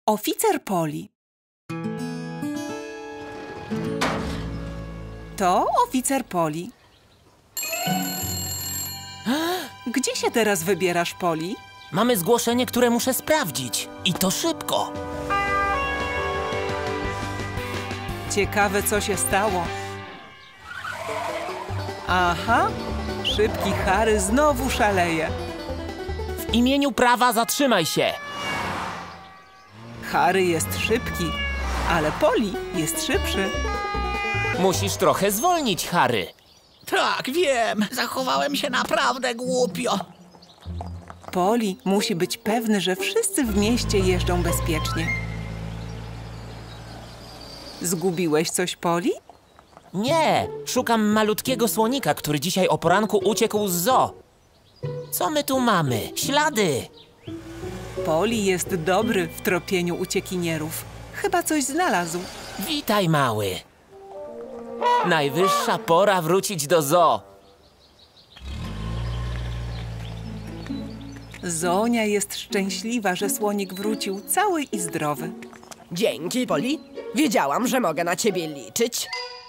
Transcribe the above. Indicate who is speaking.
Speaker 1: Oficer Poli. To oficer Poli. Gdzie się teraz wybierasz, Poli?
Speaker 2: Mamy zgłoszenie, które muszę sprawdzić. I to szybko.
Speaker 1: Ciekawe, co się stało. Aha, szybki Harry znowu szaleje.
Speaker 2: W imieniu prawa zatrzymaj się.
Speaker 1: Harry jest szybki, ale Poli jest szybszy.
Speaker 2: Musisz trochę zwolnić, Harry.
Speaker 3: Tak, wiem. Zachowałem się naprawdę głupio.
Speaker 1: Poli musi być pewny, że wszyscy w mieście jeżdżą bezpiecznie. Zgubiłeś coś, Poli?
Speaker 2: Nie, szukam malutkiego słonika, który dzisiaj o poranku uciekł z zoo. Co my tu mamy? Ślady!
Speaker 1: Poli jest dobry w tropieniu uciekinierów. Chyba coś znalazł.
Speaker 2: Witaj, mały. Najwyższa pora wrócić do zoo.
Speaker 1: Zonia jest szczęśliwa, że słonik wrócił cały i zdrowy.
Speaker 4: Dzięki, Poli. Wiedziałam, że mogę na ciebie liczyć.